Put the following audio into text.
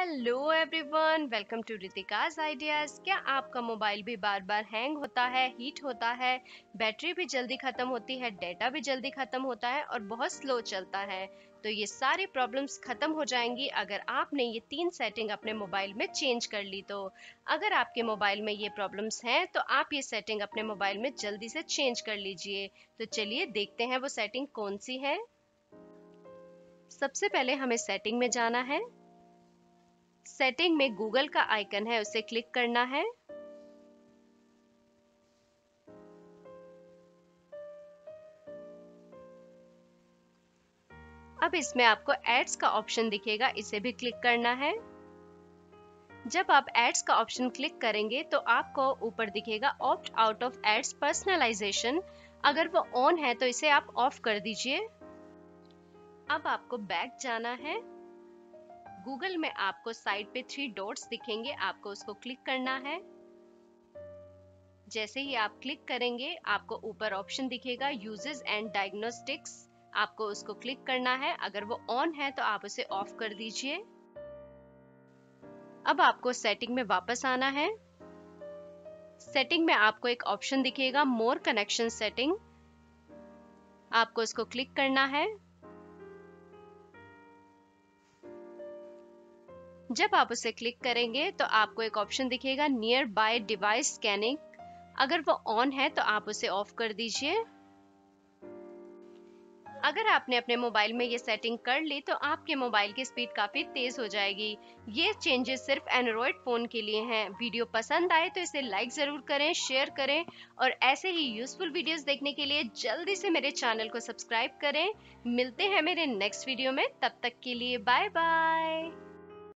Hello everyone, welcome to Ritika's ideas. क्या आपका mobile भी बार बार हैंग होता है, हीट होता है, बैटरी भी जल्दी खत्म होती है, डेटा भी जल्दी खत्म होता है और बहुत स्लो चलता है? तो ये सारी प्रॉब्लम्स खत्म हो जाएंगी अगर आपने ये 3 सेटिंग अपने मोबाइल में चेंज कर ली। तो अगर आपके मोबाइल में ये प्रॉब्लम्स हैं तो आप ये सेटिंग अपने मोबाइल में जल्दी से चेंज कर लीजिए। तो चलिए देखते हैं वो सेटिंग कौन सी है। सबसे पहले हमें सेटिंग में जाना है। सेटिंग में गूगल का आइकन है, उसे क्लिक करना है। अब इसमें आपको एड्स का ऑप्शन दिखेगा, इसे भी क्लिक करना है। जब आप एड्स का ऑप्शन क्लिक करेंगे तो आपको ऊपर दिखेगा opt out of ads personalisation. अगर वो ऑन है तो इसे आप ऑफ कर दीजिए। अब आपको बैक जाना है। गूगल में आपको साइड पे 3 डॉट्स दिखेंगे, आपको उसको क्लिक करना है। जैसे ही आप क्लिक करेंगे आपको ऊपर ऑप्शन दिखेगा यूजेस एंड डायग्नोस्टिक्स, आपको उसको क्लिक करना है। अगर वो ऑन है तो आप उसे ऑफ कर दीजिए। अब आपको सेटिंग में वापस आना है। सेटिंग में आपको एक ऑप्शन दिखेगा मोर कनेक्शन सेटिंग, आपको उसको क्लिक करना है। जब आप उसे क्लिक करेंगे तो आपको एक ऑप्शन दिखेगा नियर बाय डिवाइस स्कैनिंग, अगर वो ऑन है तो आप उसे ऑफ कर दीजिए। अगर आपने अपने मोबाइल में ये सेटिंग कर ली तो आपके मोबाइल की स्पीड काफी तेज हो जाएगी। ये चेंजेस सिर्फ एंड्रॉइड फोन के लिए हैं। वीडियो पसंद आए तो इसे लाइक जरूर करें, शेयर करें और ऐसे ही यूजफुल वीडियोस देखने के लिए जल्दी से मेरे चैनल को सब्सक्राइब करें। मिलते हैं मेरे नेक्स्ट वीडियो में, तब तक के लिए बाय बाय।